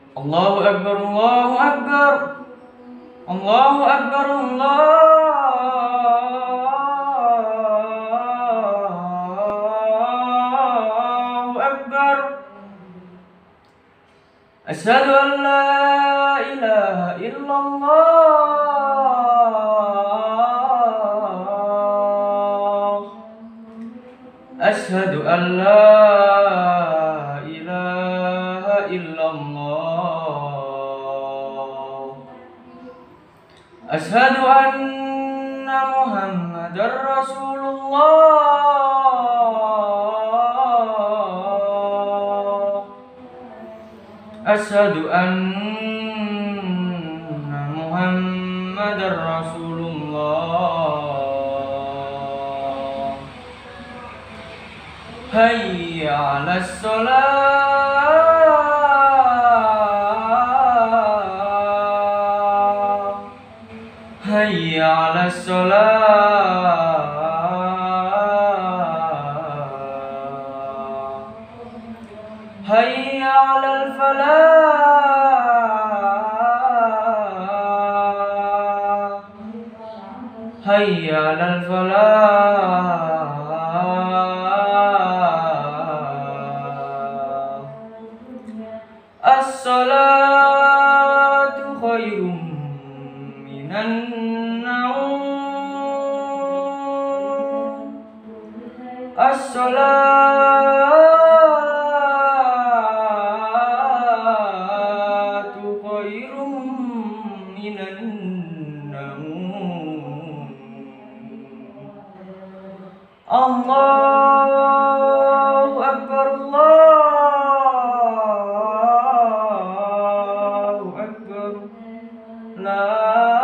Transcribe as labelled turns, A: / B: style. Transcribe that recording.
A: Allahu Akbar, Allahu Akbar, Allahu Akbar, Allahu Akbar. Asyhadu an la ilaha illallah. Asyhadu an la ilaha illallah. Asyhadu anna Muhammadar Rasulullah. Asyhadu anna Muhammadar Rasulullah. Hayya 'alas shalah. Hayya 'alas shalah. Hayya 'alal falah. Hayya 'alal falah. As-salatu khairum minan naum. As-salatu khairum minan naum. Allahu Akbar, Allahu Akbar. La